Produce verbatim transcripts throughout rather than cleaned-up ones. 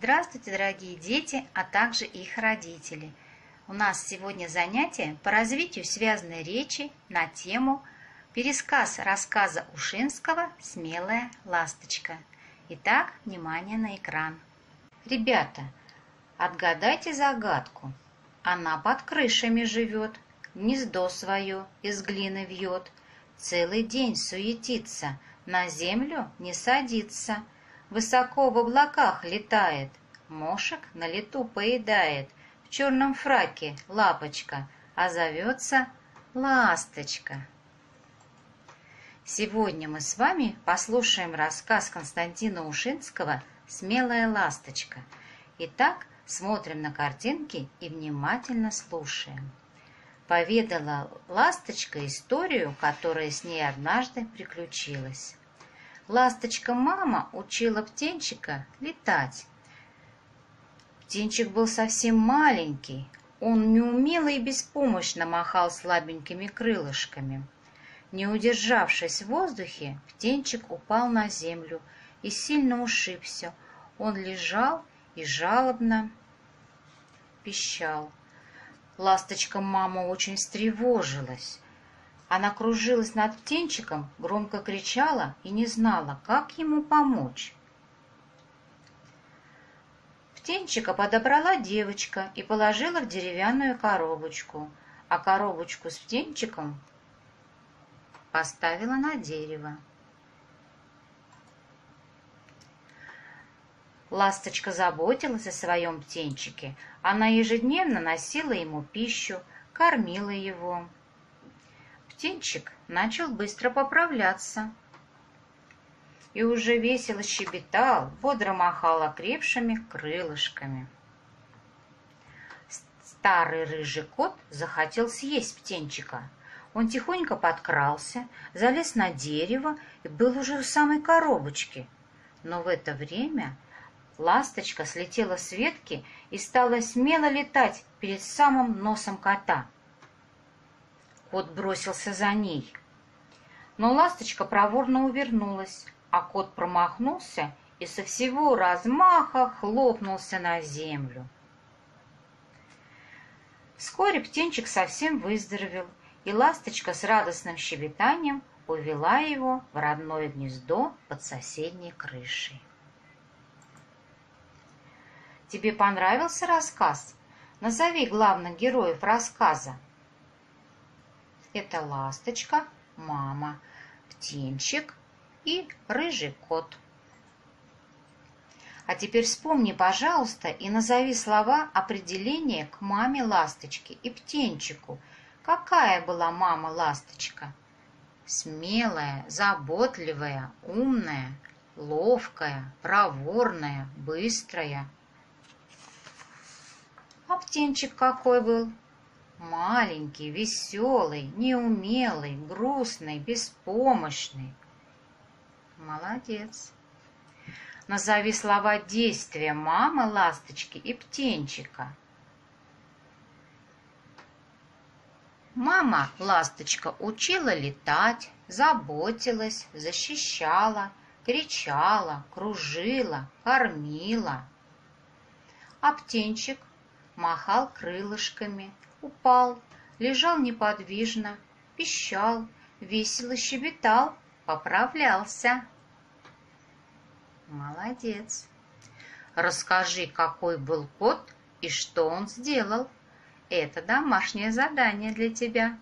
Здравствуйте, дорогие дети, а также их родители. У нас сегодня занятие по развитию связанной речи на тему пересказ рассказа Ушинского «Смелая ласточка». Итак, внимание на экран. Ребята, отгадайте загадку. Она под крышами живет, гнездо свое из глины вьет, целый день суетится, на землю не садится, высоко в облаках летает, мошек на лету поедает, в черном фраке лапочка, а зовется ласточка. Сегодня мы с вами послушаем рассказ Константина Ушинского «Смелая ласточка». Итак, смотрим на картинки и внимательно слушаем. Поведала ласточка историю, которая с ней однажды приключилась. Ласточка-мама учила птенчика летать. Птенчик был совсем маленький, он неумело и беспомощно махал слабенькими крылышками. Не удержавшись в воздухе, птенчик упал на землю и сильно ушибся. Он лежал и жалобно пищал. Ласточка-мама очень встревожилась. Она кружилась над птенчиком, громко кричала и не знала, как ему помочь. Птенчика подобрала девочка и положила в деревянную коробочку, а коробочку с птенчиком поставила на дерево. Ласточка заботилась о своем птенчике. Она ежедневно носила ему пищу, кормила его. Птенчик начал быстро поправляться и уже весело щебетал, бодро махал окрепшими крылышками. Старый рыжий кот захотел съесть птенчика. Он тихонько подкрался, залез на дерево и был уже у самой коробочки. Но в это время ласточка слетела с ветки и стала смело летать перед самым носом кота. Кот бросился за ней, но ласточка проворно увернулась, а кот промахнулся и со всего размаха хлопнулся на землю. Вскоре птенчик совсем выздоровел, и ласточка с радостным щебетанием увела его в родное гнездо под соседней крышей. Тебе понравился рассказ? Назови главных героев рассказа. Это ласточка, мама, птенчик и рыжий кот. А теперь вспомни, пожалуйста, и назови слова определения к маме ласточки и птенчику. Какая была мама ласточка? Смелая, заботливая, умная, ловкая, проворная, быстрая. А птенчик какой был? Маленький, веселый, неумелый, грустный, беспомощный. Молодец. Назови слова действия мамы ласточки и птенчика. Мама ласточка учила летать, заботилась, защищала, кричала, кружила, кормила. А птенчик махал крылышками, упал, лежал неподвижно, пищал, весело щебетал, поправлялся. Молодец. Расскажи, какой был кот и что он сделал. Это домашнее задание для тебя.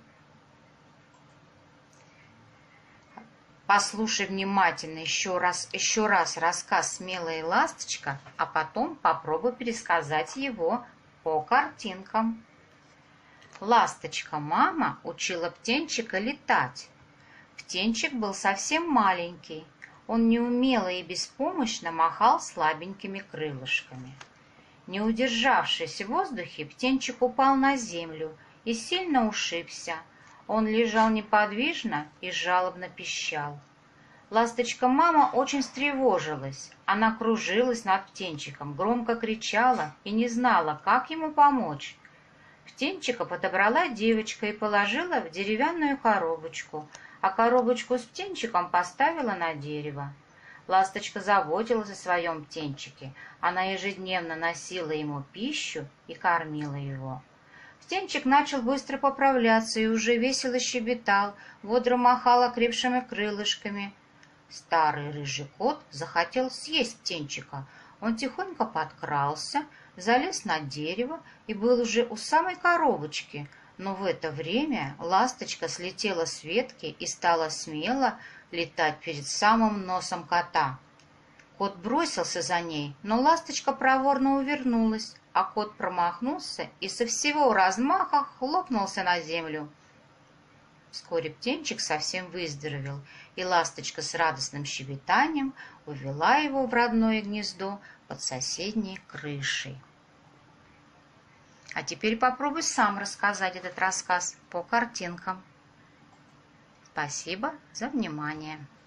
Послушай внимательно еще раз, еще раз рассказ «Смелая ласточка», а потом попробуй пересказать его по картинкам. Ласточка-мама учила птенчика летать. Птенчик был совсем маленький. Он неумело и беспомощно махал слабенькими крылышками. Не удержавшись в воздухе, птенчик упал на землю и сильно ушибся. Он лежал неподвижно и жалобно пищал. Ласточка-мама очень встревожилась. Она кружилась над птенчиком, громко кричала и не знала, как ему помочь. Птенчика подобрала девочка и положила в деревянную коробочку, а коробочку с птенчиком поставила на дерево. Ласточка заботилась о своем птенчике. Она ежедневно носила ему пищу и кормила его. Птенчик начал быстро поправляться и уже весело щебетал, бодро махал окрепшими крылышками. Старый рыжий кот захотел съесть птенчика. Он тихонько подкрался, залез на дерево и был уже у самой коробочки. Но в это время ласточка слетела с ветки и стала смело летать перед самым носом кота. Кот бросился за ней, но ласточка проворно увернулась, а кот промахнулся и со всего размаха хлопнулся на землю. Вскоре птенчик совсем выздоровел, и ласточка с радостным щебетанием увела его в родное гнездо под соседней крышей. А теперь попробуй сам рассказать этот рассказ по картинкам. Спасибо за внимание.